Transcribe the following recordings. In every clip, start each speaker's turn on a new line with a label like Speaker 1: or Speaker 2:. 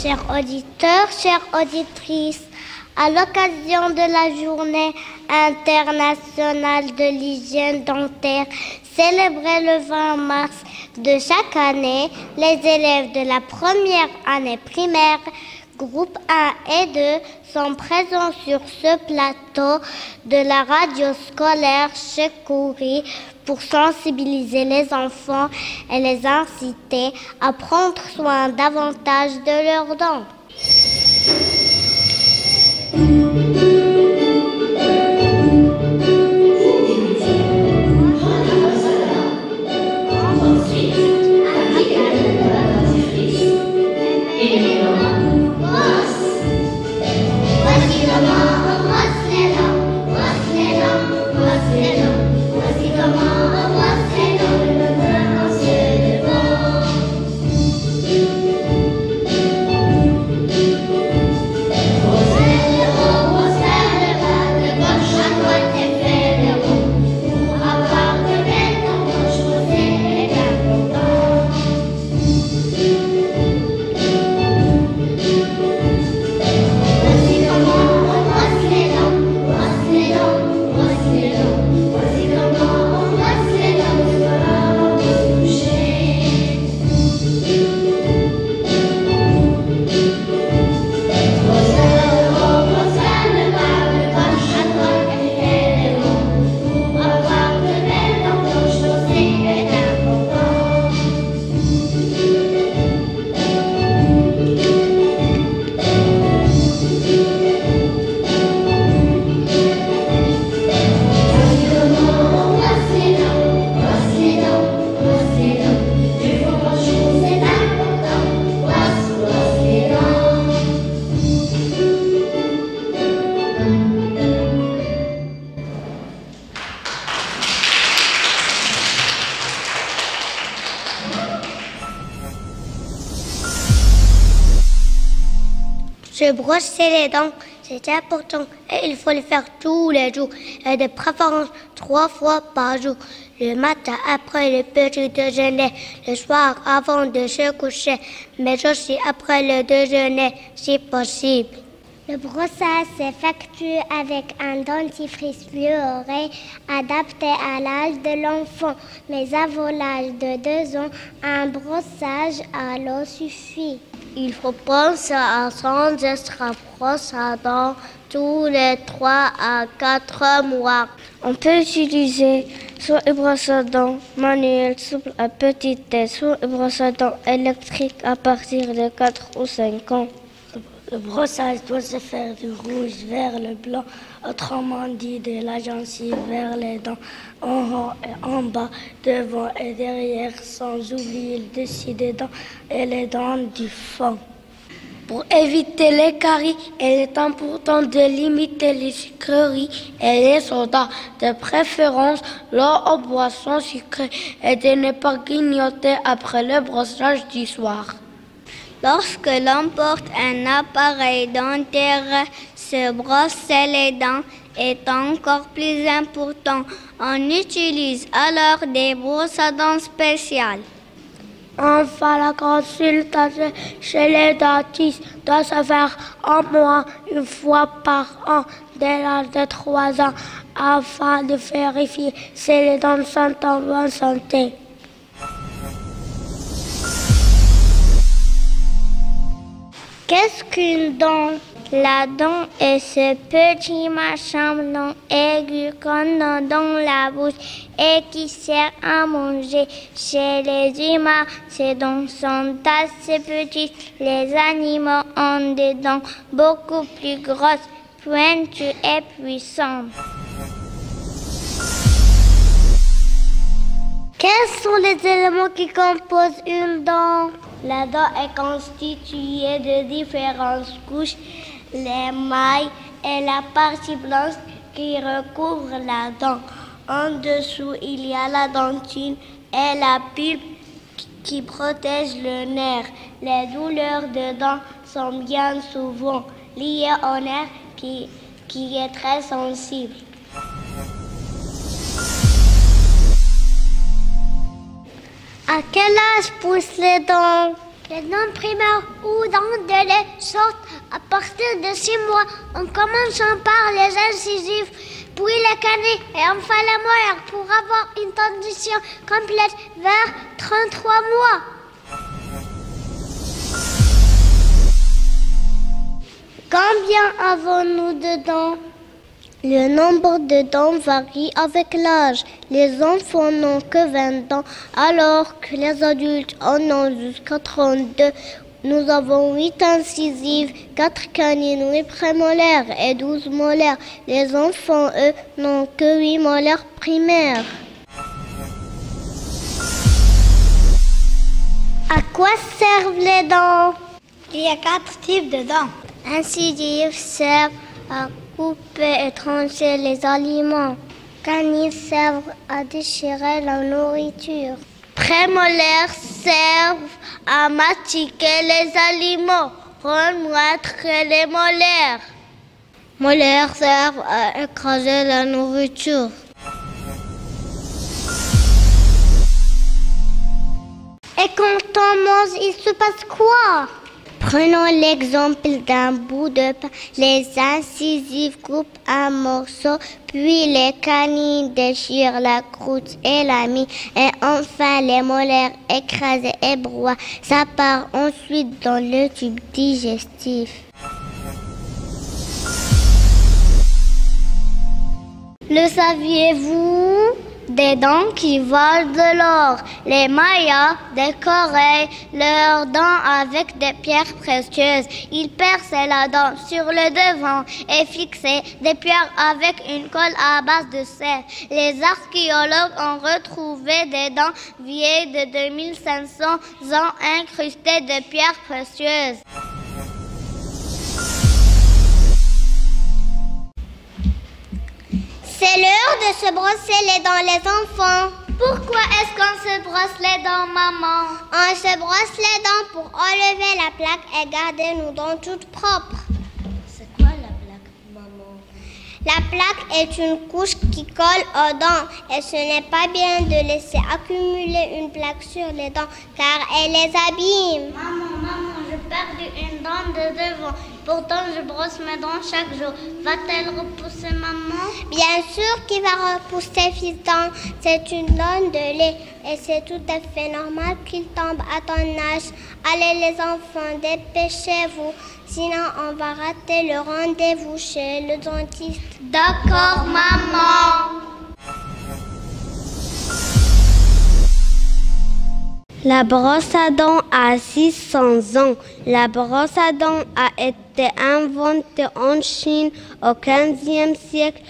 Speaker 1: Chers auditeurs, chères auditrices, à l'occasion de la Journée internationale de l'hygiène dentaire, célébrée le 20 mars de chaque année, les élèves de la première année primaire, groupe 1 et 2, sont présents sur ce plateau de la radio scolaire Chekouri pour sensibiliser les enfants et les inciter à prendre soin davantage de leurs dents. Se brosser les dents, c'est important et il faut le faire tous les jours et de préférence 3 fois par jour. Le matin après le petit déjeuner, le soir avant de se coucher, mais aussi après le déjeuner si possible. Le brossage s'effectue avec un dentifrice fluoré adapté à l'âge de l'enfant, mais avant l'âge de 2 ans, un brossage à l'eau suffit. Il faut penser à son extra brosse à dents tous les 3 à 4 mois. On peut utiliser soit une brosse à dents manuelle souple à petite tête, soit une brosse à dents électrique à partir de 4 ou 5 ans. Le brossage doit se faire du rouge vers le blanc, autrement dit de la gencive vers les dents, en haut et en bas, devant et derrière, sans oublier le dessus des dents et les dents du fond. Pour éviter les caries, il est important de limiter les sucreries et les sodas, de préférence l'eau aux boissons sucrées et de ne pas grignoter après le brossage du soir. Lorsque l'on porte un appareil dentaire, se brosser les dents est encore plus important. On utilise alors des brosses à dents spéciales. Enfin, la consultation chez les dentistes doit se faire au moins 1 fois par an dès l'âge de 3 ans afin de vérifier si les dents sont en bonne santé. Qu'est-ce qu'une dent? La dent est ce petit machin blanc aigu qu'on a dans la bouche et qui sert à manger. Chez les humains, ces dents sont assez petites. Les animaux ont des dents beaucoup plus grosses, pointues et puissantes. Quels sont les éléments qui composent une dent? La dent est constituée de différentes couches, l'émail est la partie blanche qui recouvre la dent. En dessous, il y a la dentine et la pulpe qui protège le nerf. Les douleurs de dents sont bien souvent liées au nerf qui est très sensible. À quel âge poussent les dents? Les dents primaires ou dents de lait sortent à partir de 6 mois en commençant par les incisives, puis les canines et enfin les molaires pour avoir une dentition complète vers 33 mois. Combien avons-nous de dents? Le nombre de dents varie avec l'âge. Les enfants n'ont que 20 dents, alors que les adultes en ont jusqu'à 32. Nous avons 8 incisives, 4 canines, 8 prémolaires et 12 molaires. Les enfants, eux, n'ont que 8 molaires primaires. À quoi servent les dents? Il y a 4 types de dents. Incisives servent à couper et trancher les aliments. Canines servent à déchirer la nourriture. Prémolaires servent à mastiquer les aliments, remoître les molaires. Molaires servent à écraser la nourriture. Et quand on mange, il se passe quoi? Prenons l'exemple d'un bout de pain. Les incisives coupent un morceau, puis les canines déchirent la croûte et la mie, et enfin les molaires écrasés et broient. Ça part ensuite dans le tube digestif. Le saviez-vous? Des dents qui valent de l'or. Les Mayas décoraient leurs dents avec des pierres précieuses. Ils perçaient la dent sur le devant et fixaient des pierres avec une colle à base de sel. Les archéologues ont retrouvé des dents vieilles de 2500 ans incrustées de pierres précieuses. C'est l'heure de se brosser les dents, les enfants. Pourquoi est-ce qu'on se brosse les dents, maman? On se brosse les dents pour enlever la plaque et garder nos dents toutes propres. C'est quoi la plaque, maman? La plaque est une couche qui colle aux dents et ce n'est pas bien de laisser accumuler une plaque sur les dents car elle les abîme. Maman, j'ai perdu une dent de devant. Pourtant, je brosse mes dents chaque jour. Va-t-elle repousser, maman? Bien sûr qu'il va repousser, fiston. C'est une donne de lait et c'est tout à fait normal qu'il tombe à ton âge. Allez les enfants, dépêchez-vous. Sinon, on va rater le rendez-vous chez le dentiste. D'accord, maman. La brosse à dents a 600 ans. La brosse à dents a été inventée en Chine au XVe siècle.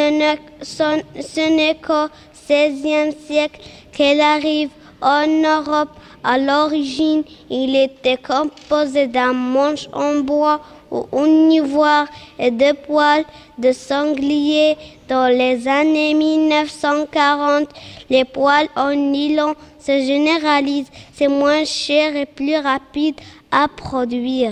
Speaker 1: Ce n'est qu'au XVIe siècle qu'elle arrive en Europe. À l'origine, il était composé d'un manche en bois ou en ivoire et de poils de sanglier. Dans les années 1940, les poils en nylon se généralisent. C'est moins cher et plus rapide à produire.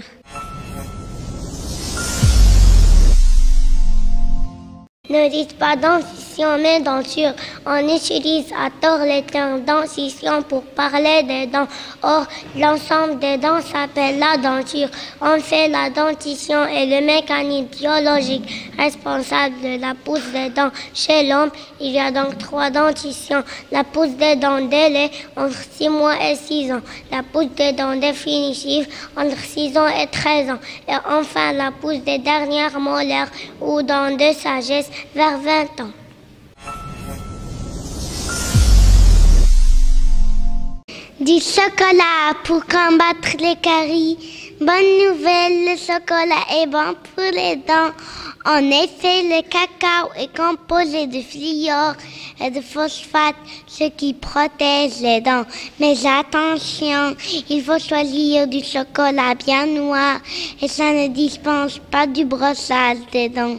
Speaker 1: Ne dites pas dentition mais denture. On utilise à tort les termes dentition pour parler des dents. Or, l'ensemble des dents s'appelle la denture. En fait, la dentition est le mécanisme biologique responsable de la pousse des dents. Chez l'homme, il y a donc 3 dentitions. La pousse des dents délai entre 6 mois et 6 ans. La pousse des dents définitive entre 6 ans et 13 ans. Et enfin, la pousse des dernières molaires ou dents de sagesse vers 20 ans. Du chocolat pour combattre les caries. Bonne nouvelle, le chocolat est bon pour les dents. En effet, le cacao est composé de fluor et de phosphate, ce qui protège les dents. Mais attention, il faut choisir du chocolat bien noir et ça ne dispense pas du brossage des dents.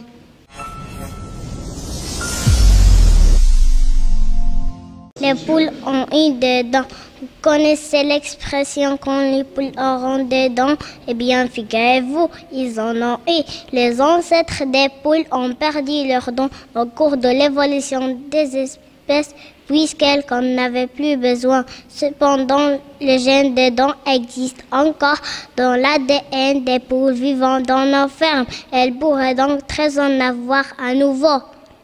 Speaker 1: Les poules ont eu des dents. Vous connaissez l'expression quand les poules auront des dents? Eh bien, figurez-vous, ils en ont eu. Les ancêtres des poules ont perdu leurs dents au cours de l'évolution des espèces, puisqu'elle n'en avait plus besoin. Cependant, le gène des dents existe encore dans l'ADN des poules vivant dans nos fermes. Elle pourrait donc très en avoir à nouveau.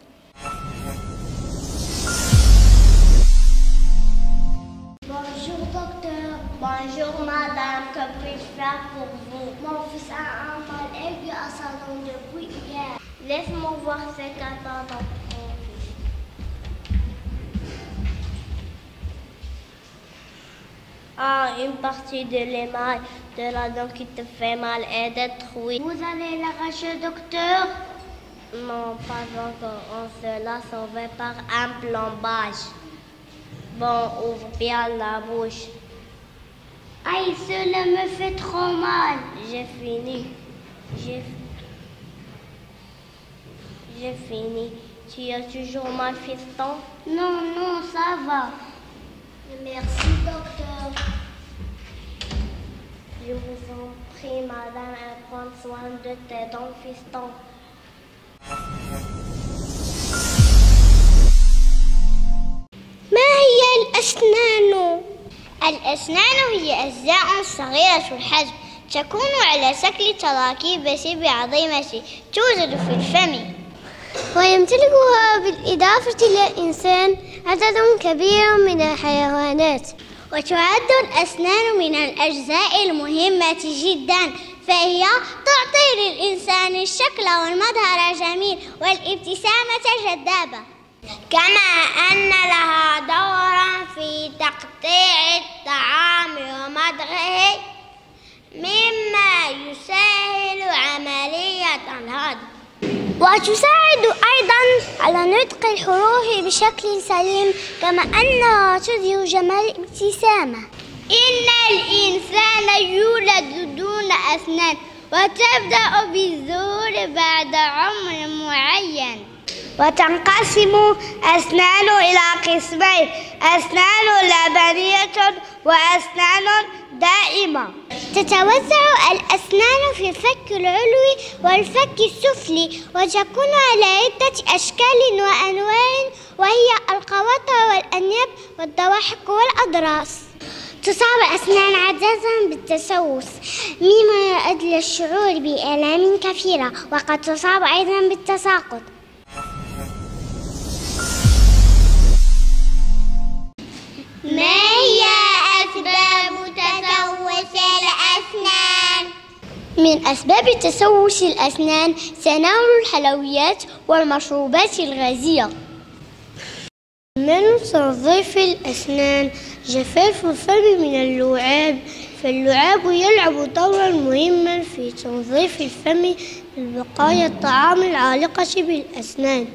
Speaker 1: Bonjour docteur. Bonjour madame, que puis-je faire pour vous? Mon fils a un mal aigu à sa langue depuis hier. Laisse-moi voir ses cataractes dans mon fils. Ah, une partie de l'émail de la dent qui te fait mal est détruite. Vous allez l'arracher, docteur? Non, pas encore. On se la sauver par un plombage. Bon, ouvre bien la bouche. Aïe, cela me fait trop mal. J'ai fini. J'ai fini. Tu as toujours mal, fiston? Non, non, ça va. Merci, docteur. Je vous en prie, madame, et prendre soin de tes dents, fiston. ما هي الأسنان؟ الأسنان هي أجزاء صغيرة الحجم تكون على شكل تراكيب شبه عظيمة توجد في الفم، ويمتلكها بالإضافة إلى الإنسان عدد كبير من الحيوانات. وتعد الأسنان من الأجزاء المهمة جدا، فهي تعطي للإنسان الشكل والمظهر الجميل والابتسامة الجذابة، كما أن لها دورا في تقطيع الطعام ومضغه مما يسهل عملية الهضم، وتساعد أيضا على نطق الحروف بشكل سليم، كما أنها تظهر جمال الابتسامة. إن الإنسان يولد دون أسنان وتبدأ بالظهور بعد عمر معين، وتنقسم أسنان إلى قسمين: أسنان لبنية وأسنان دائمة. تتوزع الأسنان في الفك العلوي والفك السفلي، وتكون على عدة أشكال وأنواع، وهي القواطع والأنياب والضواحك والأضراس. تصاب الأسنان عادة بالتسوس، مما يؤدي إلى الشعور بآلام كثيرة، وقد تصاب أيضا بالتساقط. ما هي أسباب تسوس الأسنان؟ من أسباب تسوس الأسنان تناول الحلويات والمشروبات الغازية. من تنظيف الأسنان جفاف الفم من اللعاب، فاللعاب يلعب دورا مهما في تنظيف الفم ببقايا الطعام العالقة بالأسنان.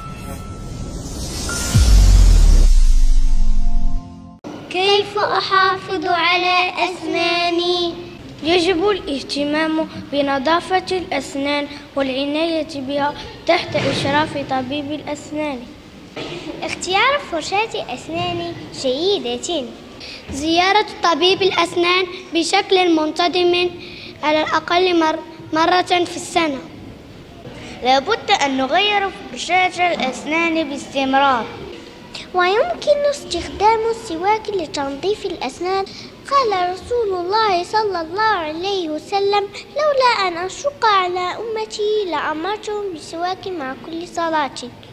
Speaker 1: كيف أحافظ على أسناني؟ يجب الاهتمام بنظافة الأسنان والعناية بها تحت إشراف طبيب الأسنان. اختيار فرشاة أسنان جيدة. زيارة طبيب الأسنان بشكل منتظم على الأقل مرة في السنة. لابد أن نغير فرشاة الأسنان باستمرار. ويمكن استخدام السواك لتنظيف الأسنان. قال رسول الله صلى الله عليه وسلم: لولا أن أشق على أمتي لأمرتهم بالسواك مع كل صلاة.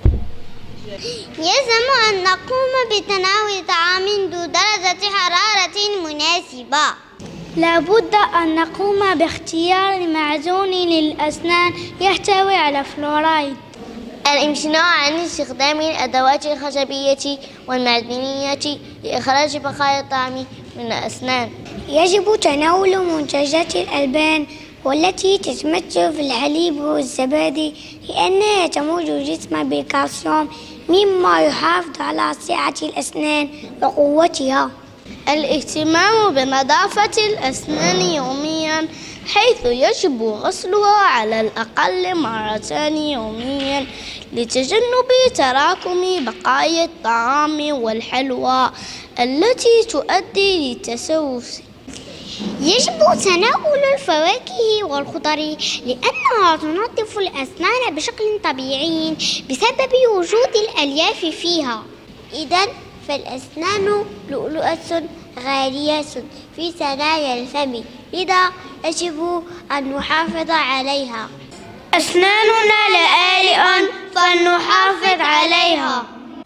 Speaker 1: يلزم أن نقوم بتناول طعام ذو درجة حرارة مناسبة. لابد أن نقوم باختيار معجون للأسنان يحتوي على فلورايد. الامتناع عن استخدام الأدوات الخشبية والمعدنية لإخراج بقايا الطعام من الأسنان. يجب تناول منتجات الألبان والتي تتمثل في الحليب والزبادي، لأنها تمد الجسم بالكالسيوم مما يحافظ على صحة الأسنان وقوتها. الاهتمام بنظافة الأسنان يوميا، حيث يجب غسلها على الأقل مرتين يوميا لتجنب تراكم بقايا الطعام والحلوى التي تؤدي للتسوس. يجب تناول الفواكه والخضر لأنها تنظف الأسنان بشكل طبيعي بسبب وجود الألياف فيها. إذن فالأسنان لؤلؤة غالية في ثنايا الفم، لذا يجب أن نحافظ عليها. أسناننا لآلئ فلنحافظ عليها.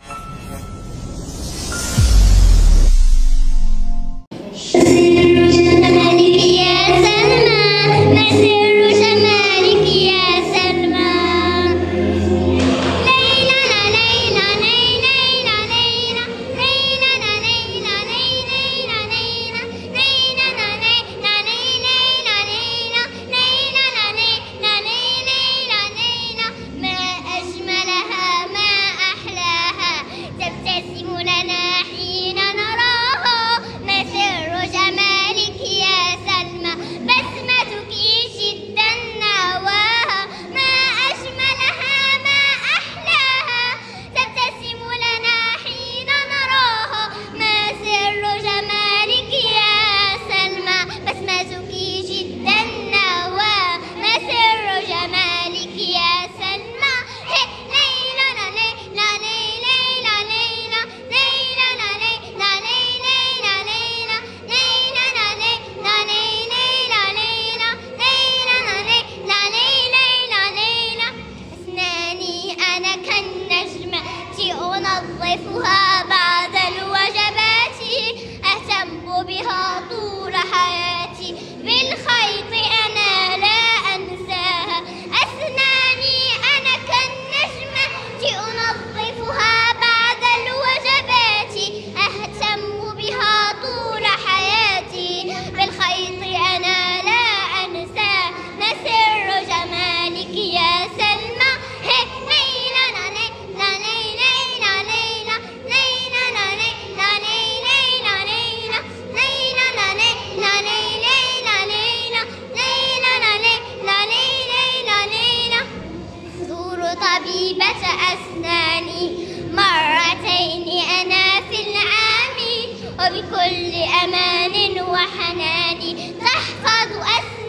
Speaker 1: أنظفها بعد الوجبات، أهتم بها طول حياتي، بالخيط أنا لا أنساها. أسناني أنا كالنجمة أنظفها بعد الوجبات، أهتم بها طول حياتي، بالخيط أنا لا أنساها. ما سر جمالك يا سلمى؟ طبيبة أسناني مرتين أنا في العام، وبكل أمان وحنان تحفظ أسناني.